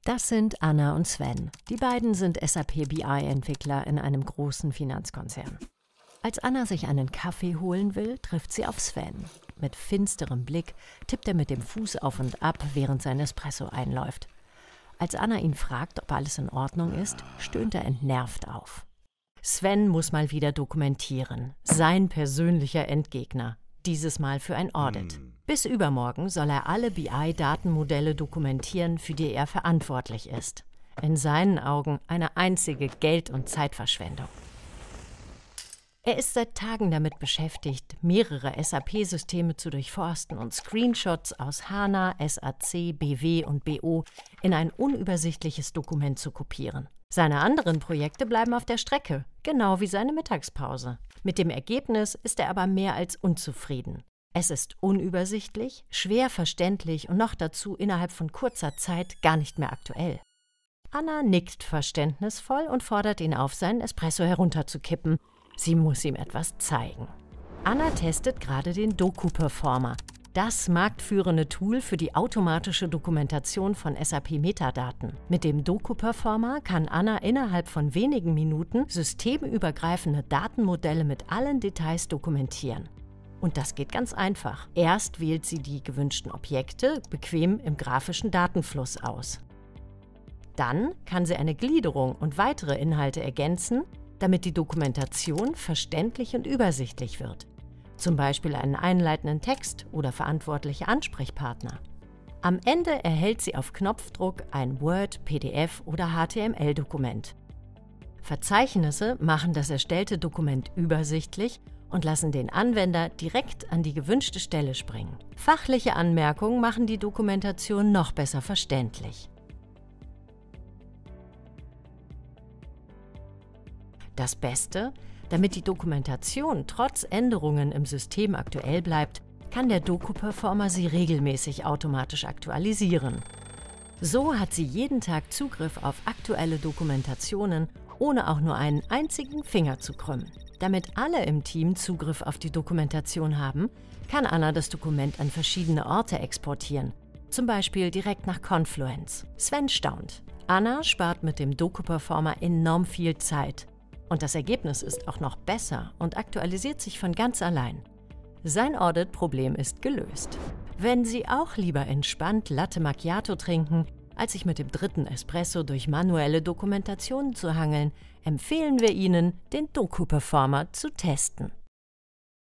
Das sind Anna und Sven. Die beiden sind SAP BI-Entwickler in einem großen Finanzkonzern. Als Anna sich einen Kaffee holen will, trifft sie auf Sven. Mit finsterem Blick tippt er mit dem Fuß auf und ab, während sein Espresso einläuft. Als Anna ihn fragt, ob alles in Ordnung ist, stöhnt er entnervt auf. Sven muss mal wieder dokumentieren. Sein persönlicher Endgegner. Dieses Mal für ein Audit. Bis übermorgen soll er alle BI-Datenmodelle dokumentieren, für die er verantwortlich ist. In seinen Augen eine einzige Geld- und Zeitverschwendung. Er ist seit Tagen damit beschäftigt, mehrere SAP-Systeme zu durchforsten und Screenshots aus HANA, SAC, BW und BO in ein unübersichtliches Dokument zu kopieren. Seine anderen Projekte bleiben auf der Strecke, genau wie seine Mittagspause. Mit dem Ergebnis ist er aber mehr als unzufrieden. Es ist unübersichtlich, schwer verständlich und noch dazu innerhalb von kurzer Zeit gar nicht mehr aktuell. Anna nickt verständnisvoll und fordert ihn auf, seinen Espresso herunterzukippen. Sie muss ihm etwas zeigen. Anna testet gerade den Doku-Performer, das marktführende Tool für die automatische Dokumentation von SAP-Metadaten. Mit dem Doku-Performer kann Anna innerhalb von wenigen Minuten systemübergreifende Datenmodelle mit allen Details dokumentieren. Und das geht ganz einfach. Erst wählt sie die gewünschten Objekte bequem im grafischen Datenfluss aus. Dann kann sie eine Gliederung und weitere Inhalte ergänzen, damit die Dokumentation verständlich und übersichtlich wird. Zum Beispiel einen einleitenden Text oder verantwortliche Ansprechpartner. Am Ende erhält sie auf Knopfdruck ein Word-, PDF- oder HTML-Dokument. Verzeichnisse machen das erstellte Dokument übersichtlich und lassen den Anwender direkt an die gewünschte Stelle springen. Fachliche Anmerkungen machen die Dokumentation noch besser verständlich. Das Beste: Damit die Dokumentation trotz Änderungen im System aktuell bleibt, kann der Doku-Performer sie regelmäßig automatisch aktualisieren. So hat sie jeden Tag Zugriff auf aktuelle Dokumentationen, ohne auch nur einen einzigen Finger zu krümmen. Damit alle im Team Zugriff auf die Dokumentation haben, kann Anna das Dokument an verschiedene Orte exportieren, zum Beispiel direkt nach Confluence. Sven staunt. Anna spart mit dem Doku-Performer enorm viel Zeit. Und das Ergebnis ist auch noch besser und aktualisiert sich von ganz allein. Sein Audit-Problem ist gelöst. Wenn Sie auch lieber entspannt Latte Macchiato trinken, als sich mit dem dritten Espresso durch manuelle Dokumentationen zu hangeln, empfehlen wir Ihnen, den Doku-Performer zu testen.